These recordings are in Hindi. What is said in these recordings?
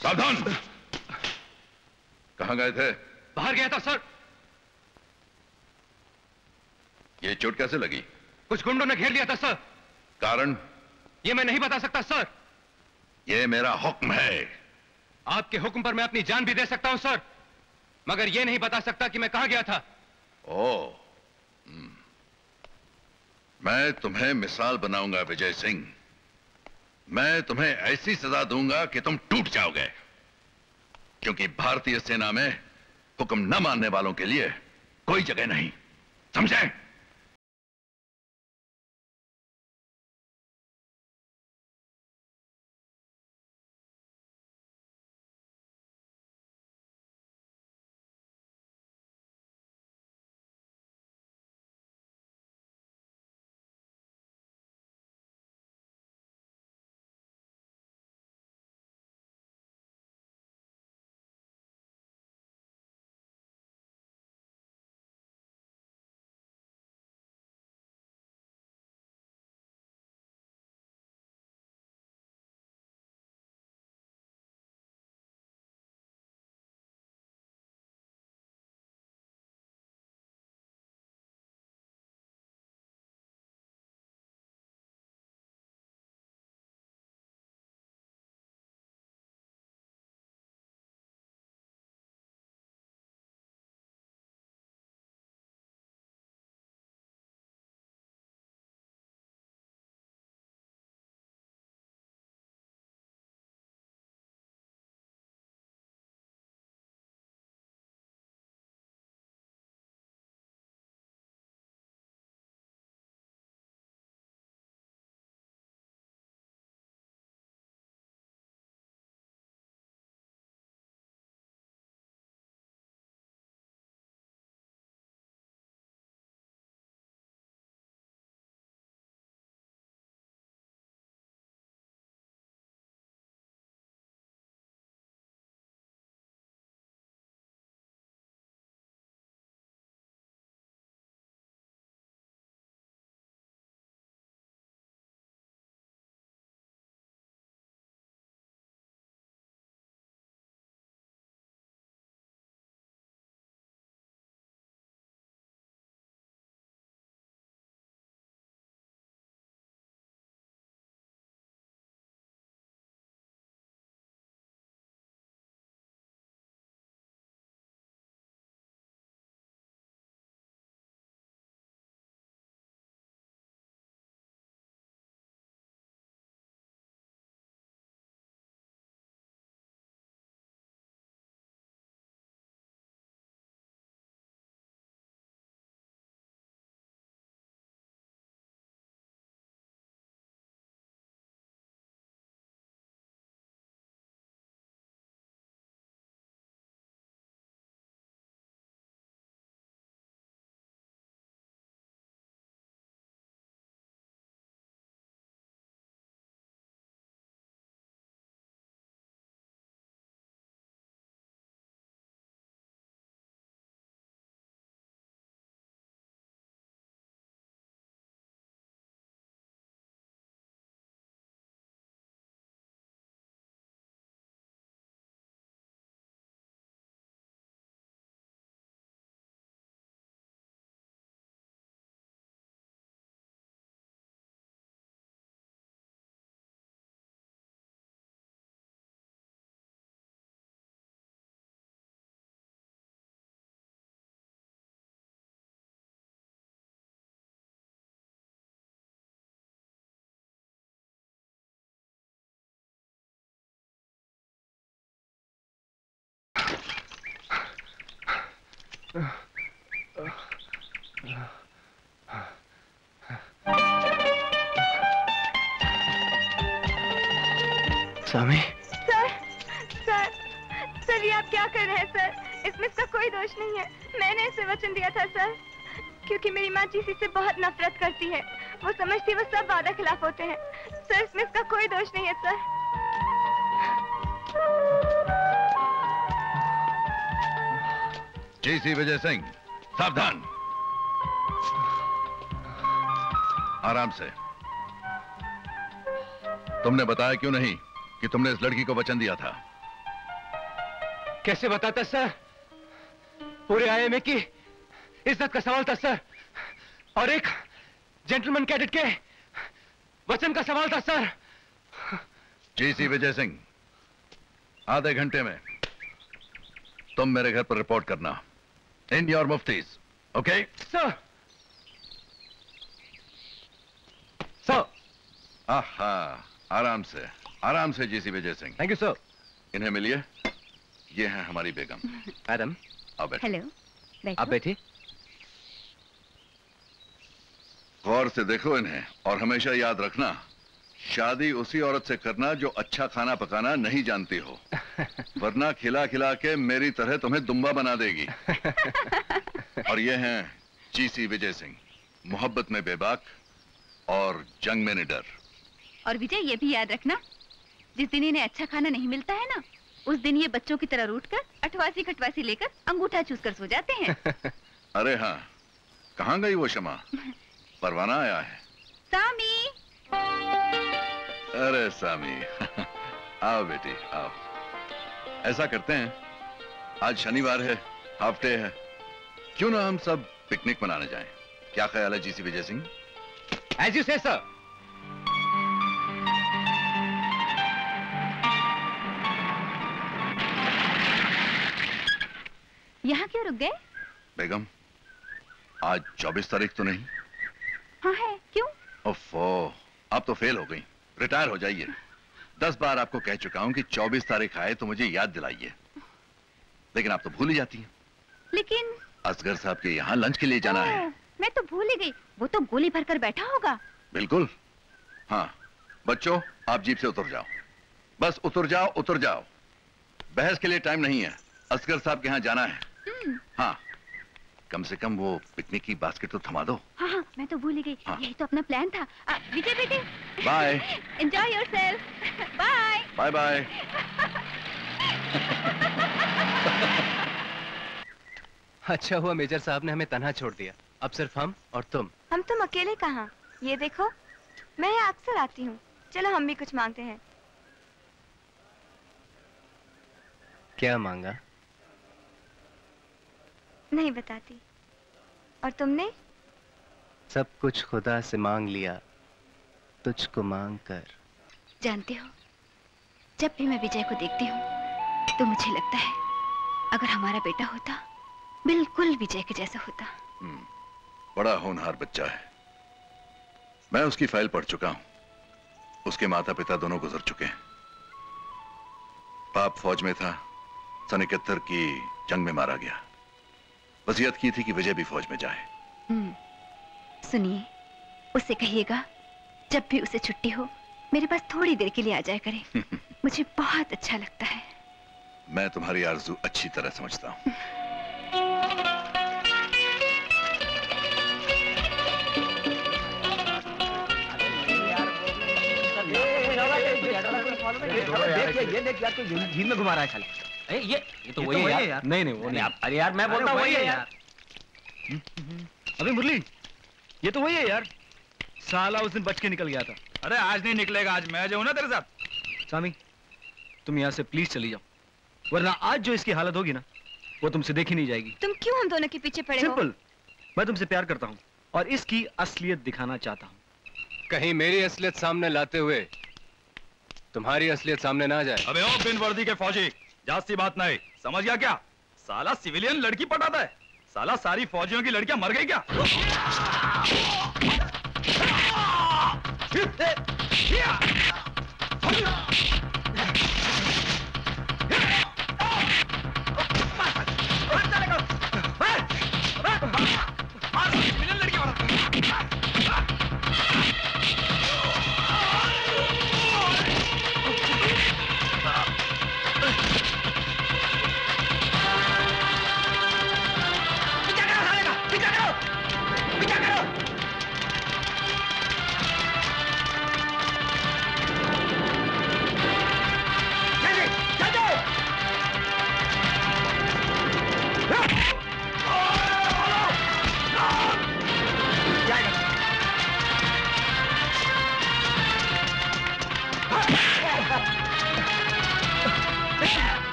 सावधान! कहां गए थे? बाहर गया था सर। ये चोट कैसे लगी? कुछ गुंडों ने घेर लिया था सर। कारण? ये मैं नहीं बता सकता सर। ये मेरा हुक्म है। आपके हुक्म पर मैं अपनी जान भी दे सकता हूं सर, मगर ये नहीं बता सकता कि मैं कहां गया था। ओह, मैं तुम्हें मिसाल बनाऊंगा विजय सिंह। मैं तुम्हें ऐसी सजा दूंगा कि तुम टूट जाओगे, क्योंकि भारतीय सेना में हुक्म न मानने वालों के लिए कोई जगह नहीं, समझे? स्वामी। सर, सर, सर ये आप क्या कर रहे हैं सर? इसमें इसका कोई दोष नहीं है। मैंने इसे वचन दिया था सर, क्योंकि मेरी माँ जीसी से बहुत नफरत करती है। वो समझती वो सब वादा खिलाफ होते हैं। सर इसमें इसका कोई दोष नहीं है सर। जीसी विजय सिंह, सावधान! आराम से। तुमने बताया क्यों नहीं कि तुमने इस लड़की को वचन दिया था? कैसे बताता सर? पूरे आईएमए की इज्जत का सवाल था सर, और एक जेंटलमैन कैडेट के वचन का सवाल था सर। जीसी विजय सिंह, आधे घंटे में तुम मेरे घर पर रिपोर्ट करना, in your muftis. Okay sir. Sir. आहा, आराम से GC Vijay Singh. Thank you sir. इन्हें मिलिए, ये है हमारी बेगम। मैडम आओ बैठो। हेलो, आप बैठिए। गौर से देखो इन्हें, और हमेशा याद रखना, शादी उसी औरत से करना जो अच्छा खाना पकाना नहीं जानती हो, वरना खिला खिला के मेरी तरह तुम्हें दुम्बा बना देगी। और ये हैं जीसी विजय सिंह, मोहब्बत में बेबाक और जंग में निडर। और विजय, ये भी याद रखना, जिस दिन इन्हें अच्छा खाना नहीं मिलता है ना, उस दिन ये बच्चों की तरह रूठकर अठवासी खटवासी लेकर अंगूठा चूस कर सो जाते हैं। अरे हाँ, कहाँ गई वो शमा? परवाना आया है। सामी। अरे सामी, आओ बेटी आओ। ऐसा करते हैं, आज शनिवार है, हाफ डे है, क्यों ना हम सब पिकनिक मनाने जाएं? क्या ख्याल है GC Vijay Singh? As you say sir. यहाँ क्यों रुक गए? बेगम, आज 24 तारीख तो नहीं? हाँ है, क्यों? ओफो, आप तो फेल हो गई, रिटायर हो जाइए। 10 बार आपको कह चुका हूं कि 24 तारीख आए तो मुझे याद दिलाइए, लेकिन आप तो भूल ही जाती हैं। लेकिन असगर साहब के यहाँ लंच के लिए जाना है। मैं तो भूल ही गई, वो तो गोली भरकर बैठा होगा। बिल्कुल। हाँ बच्चों, आप जीप से उतर जाओ, बस उतर जाओ उतर जाओ। बहस के लिए टाइम नहीं है, असगर साहब के यहाँ जाना है। हाँ, कम से कम वो पिकनिक की बास्केट तो थमा दो। हाँ हाँ, मैं तो भूल ही गई। हाँ। यही तो अपना प्लान था। विजय बेटे, bye. Enjoy yourself. Bye bye bye. अच्छा हुआ मेजर साहब ने हमें तन्हा छोड़ दिया, अब सिर्फ हम और तुम। हम तुम अकेले कहाँ? ये देखो, मैं यहाँ अक्सर आती हूँ। चलो हम भी कुछ मांगते हैं। क्या मांगा? नहीं बताती। और तुमने? सब कुछ खुदा से मांग लिया, तुझको मांग कर। जानते हो, जब भी मैं विजय को देखती हूँ तो मुझे लगता है अगर हमारा बेटा होता, बिल्कुल विजय के जैसा होता। बड़ा होनहार बच्चा है। मैं उसकी फाइल पढ़ चुका हूं। उसके माता पिता दोनों गुजर चुके हैं। बाप फौज में था, सन 71 की जंग में मारा गया। वसीयत की थी कि विजय भी फौज में जाए। सुनिए, उससे कहिएगा जब भी उसे छुट्टी हो मेरे पास थोड़ी देर के लिए आ जाया करे। मुझे बहुत अच्छा लगता है। मैं तुम्हारी आरज़ू अच्छी तरह समझता हूं। ये देख यार, तो झील में घुमा रहा है खाली। ये तो वही है यार। नहीं वो नहीं। अरे यार मैं बोलता वही है यार। अबे मुरली, ये तो वही है यार, साला उस दिन बच के निकल गया था। अरे आज नहीं निकलेगा, आज मैं जाऊं ना तेरे साथ। सामी, तुम यहाँ से प्लीज चली जाओ, वरना आज जो इसकी हालत होगी ना, वो तुमसे देखी नहीं जाएगी। तुम क्यों हम दोनों के पीछे पड़े हो? सिंपल, मैं तुमसे प्यार करता हूँ और इसकी असलियत दिखाना चाहता हूँ। कहीं मेरी असलियत सामने लाते हुए तुम्हारी असलियत सामने ना जाए। अबे ओ बिन वर्दी के फौजी, जास्ती बात नहीं, समझ गया क्या? साला सिविलियन लड़की पटाता है। साला सारी फौजियों की लड़कियां मर गई क्या?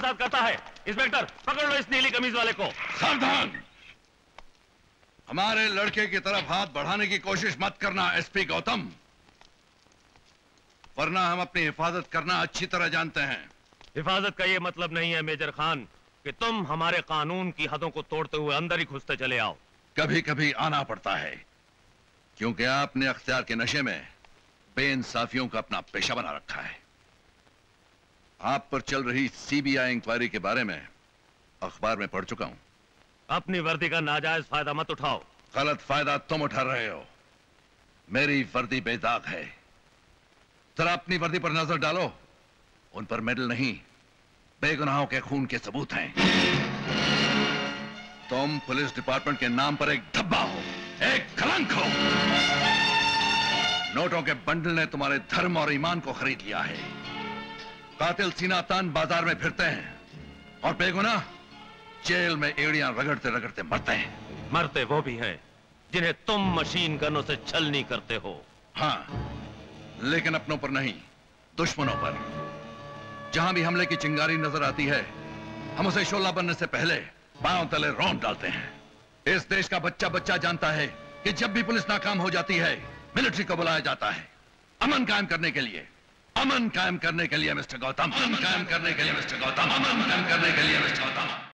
वारदात करता है। इंस्पेक्टर, पकड़ लो इस नीली कमीज वाले को। सावधान! हमारे लड़के की तरफ हाथ बढ़ाने की कोशिश मत करना एसपी गौतम, वरना हम अपनी हिफाजत करना अच्छी तरह जानते हैं। हिफाजत का ये मतलब नहीं है मेजर खान कि तुम हमारे कानून की हदों को तोड़ते हुए अंदर ही घुसते चले आओ। कभी कभी आना पड़ता है, क्योंकि आपने अख्तियार के नशे में बेइंसाफियों का अपना पेशा बना रखा है। आप पर चल रही सीबीआई इंक्वायरी के बारे में अखबार में पढ़ चुका हूं। अपनी वर्दी का नाजायज फायदा मत उठाओ। गलत फायदा तुम उठा रहे हो। मेरी वर्दी बेदाग है। जरा अपनी वर्दी पर नजर डालो, उन पर मेडल नहीं, बेगुनाहों के खून के सबूत हैं। तुम पुलिस डिपार्टमेंट के नाम पर एक धब्बा हो, एक कलंक हो। नोटों के बंडल ने तुम्हारे धर्म और ईमान को खरीद लिया है। कातिल सीना तान बाजार में फिरते हैं और बेगुनाह जेल में एड़ियां रगड़ते रगड़ते मरते हैं। मरते वो भी हैं जिन्हें तुम मशीन गनों से छलनी करते हो। हाँ, लेकिन अपनों पर नहीं, दुश्मनों पर। जहां भी हमले की चिंगारी नजर आती है, हम उसे शोला बनने से पहले पांव तले रौंद डालते हैं। इस देश का बच्चा बच्चा जानता है कि जब भी पुलिस नाकाम हो जाती है, मिलिट्री को बुलाया जाता है अमन कायम करने के लिए। अमन कायम करने के लिए मिस्टर गौतम, अमन कायम करने के लिए मिस्टर गौतम, अमन कायम करने के लिए मिस्टर गौतम।